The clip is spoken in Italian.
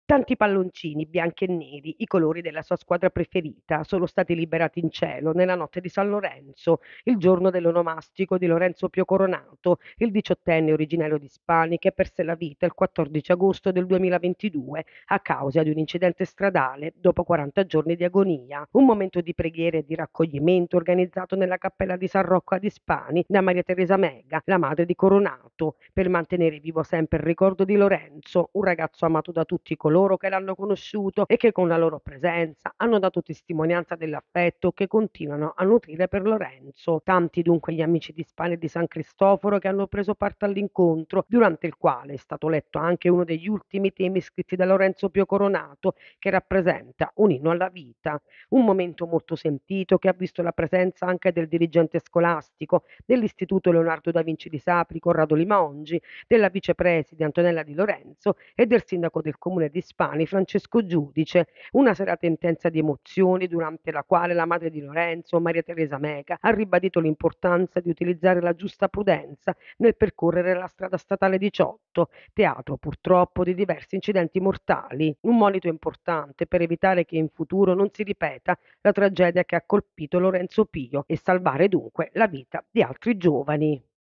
Tanti palloncini bianchi e neri, i colori della sua squadra preferita, sono stati liberati in cielo nella notte di San Lorenzo, il giorno dell'onomastico di Lorenzo Pio Coronato, il diciottenne originario di Spani che perse la vita il 14 agosto del 2022 a causa di un incidente stradale dopo 40 giorni di agonia. Un momento di preghiera e di raccoglimento organizzato nella cappella di San Rocco ad Ispani da Maria Teresa Mega, la madre di Coronato, per mantenere vivo sempre il ricordo di Lorenzo, un ragazzo amato da tutti coloro che l'hanno conosciuto e che con la loro presenza hanno dato testimonianza dell'affetto che continuano a nutrire per Lorenzo. Tanti dunque gli amici di Spagna e di San Cristoforo che hanno preso parte all'incontro, durante il quale è stato letto anche uno degli ultimi temi scritti da Lorenzo Pio Coronato, che rappresenta un inno alla vita. Un momento molto sentito che ha visto la presenza anche del dirigente scolastico dell'Istituto Leonardo da Vinci di Sapri, Corrado Limongi, della vicepreside Antonella Di Lorenzo e del sindaco del comune di Spani, Francesco Giudice. Una serata intensa di emozioni durante la quale la madre di Lorenzo, Maria Teresa Meca, ha ribadito l'importanza di utilizzare la giusta prudenza nel percorrere la strada statale 18, teatro purtroppo di diversi incidenti mortali. Un monito importante per evitare che in futuro non si ripeta la tragedia che ha colpito Lorenzo Pio e salvare dunque la vita di altri giovani.